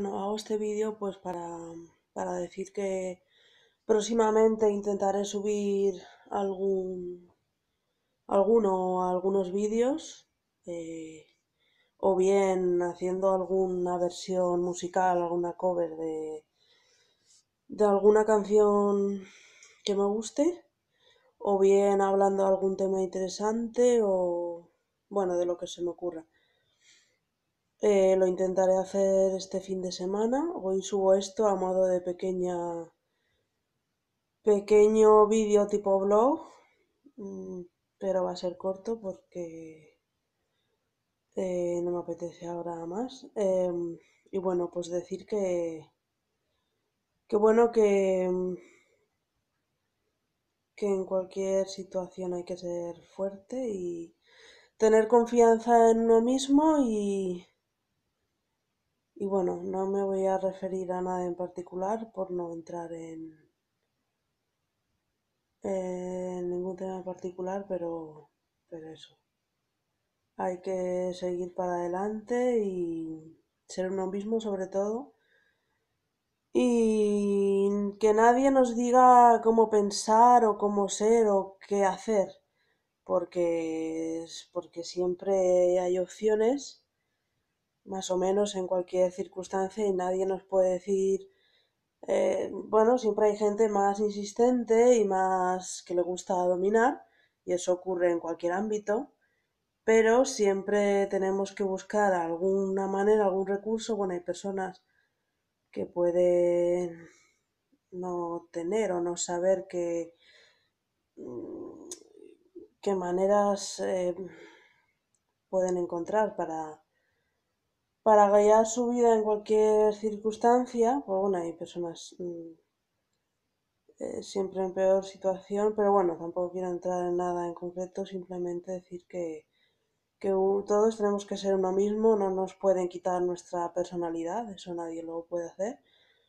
Bueno, hago este vídeo pues para decir que próximamente intentaré subir algún, algunos vídeos, eh, o bien haciendo alguna versión musical, alguna cover de alguna canción que me guste, o bien hablando de algún tema interesante o bueno, de lo que se me ocurra. Lo intentaré hacer este fin de semana. Hoy subo esto a modo de pequeño vídeo tipo blog, mm, pero va a ser corto porque no me apetece ahora más. Y bueno, pues decir que bueno que en cualquier situación hay que ser fuerte y tener confianza en uno mismo y bueno, no me voy a referir a nada en particular por no entrar en ningún tema en particular, pero eso. Hay que seguir para adelante y ser uno mismo sobre todo. Y que nadie nos diga cómo pensar o cómo ser o qué hacer, porque siempre hay opciones, más o menos en cualquier circunstancia, y nadie nos puede decir, bueno, siempre hay gente más insistente y más que le gusta dominar, y eso ocurre en cualquier ámbito, pero siempre tenemos que buscar alguna manera, algún recurso. Bueno, hay personas que pueden no tener o no saber mm, qué maneras pueden encontrar para guiar su vida en cualquier circunstancia. Pues bueno, hay personas siempre en peor situación, pero bueno, tampoco quiero entrar en nada en concreto, simplemente decir que todos tenemos que ser uno mismo, no nos pueden quitar nuestra personalidad, eso nadie lo puede hacer.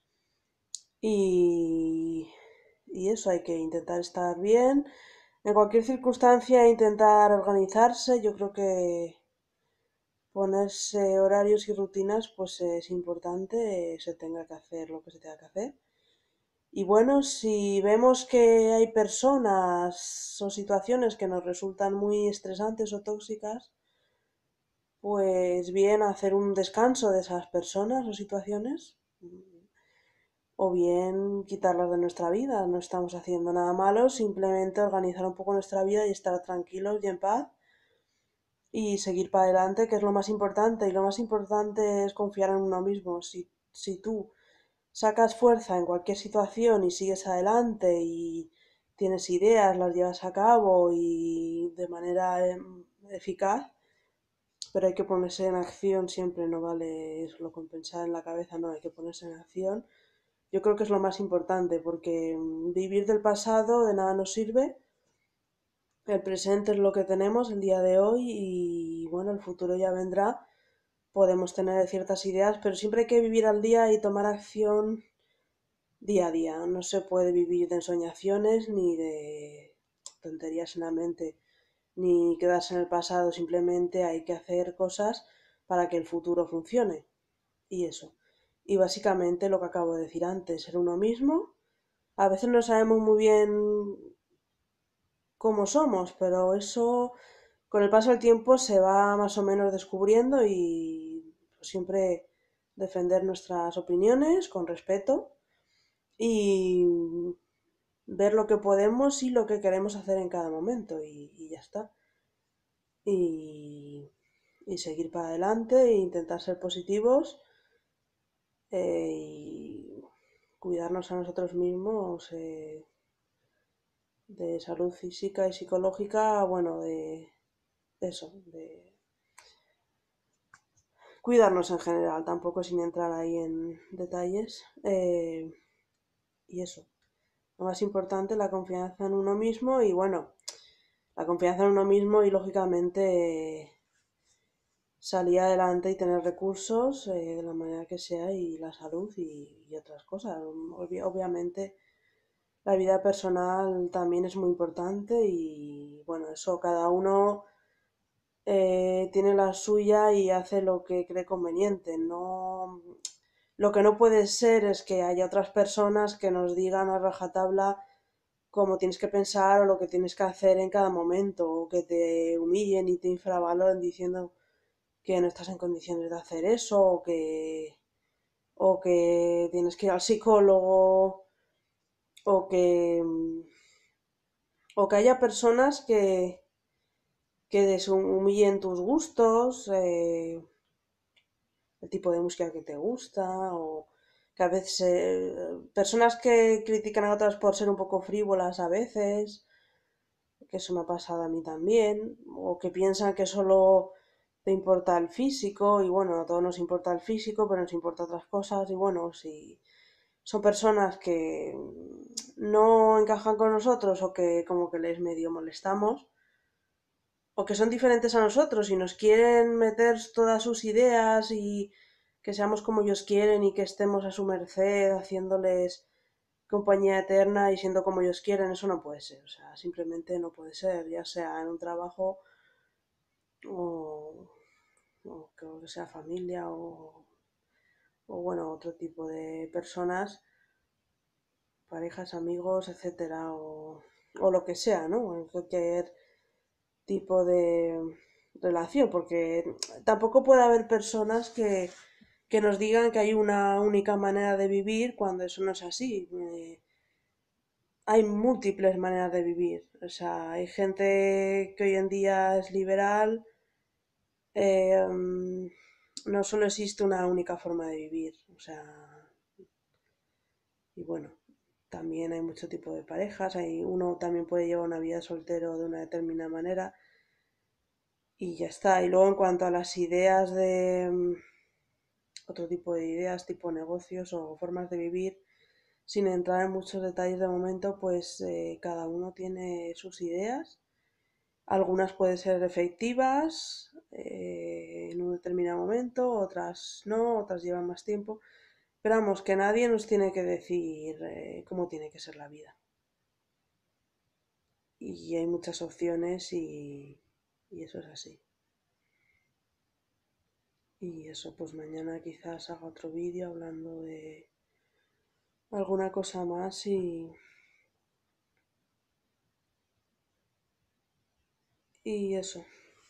Y, y eso, hay que intentar estar bien. En cualquier circunstancia, intentar organizarse. Yo creo que ponerse horarios y rutinas, pues es importante, se tenga que hacer lo que se tenga que hacer. Y bueno, si vemos que hay personas o situaciones que nos resultan muy estresantes o tóxicas, pues bien hacer un descanso de esas personas o situaciones, o bien quitarlas de nuestra vida. No estamos haciendo nada malo, simplemente organizar un poco nuestra vida y estar tranquilos y en paz y seguir para adelante, que es lo más importante. Y lo más importante es confiar en uno mismo. Si tú sacas fuerza en cualquier situación y sigues adelante y tienes ideas, las llevas a cabo y de manera eficaz, pero hay que ponerse en acción siempre, no vale solo con pensar en la cabeza, no, hay que ponerse en acción. Yo creo que es lo más importante, porque vivir del pasado de nada nos sirve. El presente es lo que tenemos el día de hoy y bueno, el futuro ya vendrá. Podemos tener ciertas ideas, pero siempre hay que vivir al día y tomar acción día a día. No se puede vivir de ensoñaciones ni de tonterías en la mente, ni quedarse en el pasado. Simplemente hay que hacer cosas para que el futuro funcione. Y eso. Y básicamente lo que acabo de decir antes, ser uno mismo. A veces no sabemos muy bien cómo somos, pero eso con el paso del tiempo se va más o menos descubriendo y pues, siempre defender nuestras opiniones con respeto y ver lo que podemos y lo que queremos hacer en cada momento y ya está. Y, y seguir para adelante e intentar ser positivos, y cuidarnos a nosotros mismos, de salud física y psicológica, bueno, de eso, de cuidarnos en general, tampoco sin entrar ahí en detalles. Y eso, lo más importante, la confianza en uno mismo y bueno, la confianza en uno mismo y lógicamente salir adelante y tener recursos, de la manera que sea y la salud y otras cosas. Obviamente la vida personal también es muy importante y bueno, eso cada uno tiene la suya y hace lo que cree conveniente. No, Lo que no puede ser es que haya otras personas que nos digan a rajatabla cómo tienes que pensar o lo que tienes que hacer en cada momento, o que te humillen y te infravaloren diciendo que no estás en condiciones de hacer eso, o que tienes que ir al psicólogo, o que, o que haya personas que deshumillen tus gustos, el tipo de música que te gusta, o que a veces personas que critican a otras por ser un poco frívolas a veces, que eso me ha pasado a mí también, o que piensan que solo te importa el físico, y bueno, a todos nos importa el físico, pero nos importa otras cosas, y bueno, si son personas que no encajan con nosotros o que como que les medio molestamos, o que son diferentes a nosotros y nos quieren meter todas sus ideas y que seamos como ellos quieren y que estemos a su merced haciéndoles compañía eterna y siendo como ellos quieren, eso no puede ser, o sea, simplemente no puede ser, ya sea en un trabajo o, o que sea familia o bueno, otro tipo de personas, parejas, amigos, etcétera, o lo que sea, ¿no? En cualquier tipo de relación, porque tampoco puede haber personas que nos digan que hay una única manera de vivir cuando eso no es así. Hay múltiples maneras de vivir. O sea, hay gente que hoy en día es liberal. No solo existe una única forma de vivir. O sea, y bueno, también hay mucho tipo de parejas. Uno también puede llevar una vida soltero de una determinada manera y ya está. Y luego en cuanto a las ideas de otro tipo de ideas, tipo negocios o formas de vivir, sin entrar en muchos detalles de momento, pues cada uno tiene sus ideas. Algunas pueden ser efectivas en un determinado momento, otras no, otras llevan más tiempo. Pero vamos, que nadie nos tiene que decir cómo tiene que ser la vida. Y hay muchas opciones y eso es así. Y eso, pues mañana quizás haga otro vídeo hablando de alguna cosa más y eso.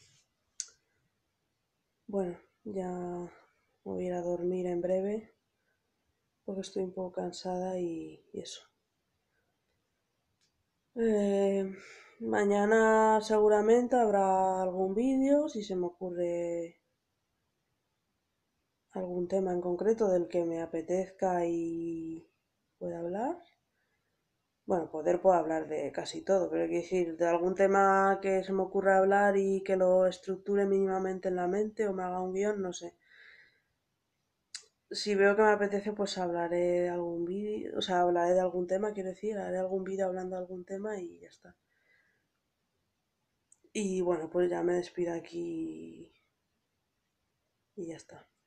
Bueno, ya me voy a ir a dormir en breve porque estoy un poco cansada y eso. Eh, Mañana seguramente habrá algún vídeo si se me ocurre algún tema en concreto del que me apetezca y pueda hablar. Bueno, puedo hablar de casi todo, pero quiero decir, de algún tema que se me ocurra hablar y que lo estructure mínimamente en la mente o me haga un guión, no sé. Si veo que me apetece, pues hablaré de algún vídeo, o sea, hablaré de algún tema, quiero decir, haré algún vídeo hablando de algún tema y ya está. Y bueno, pues ya me despido aquí y ya está.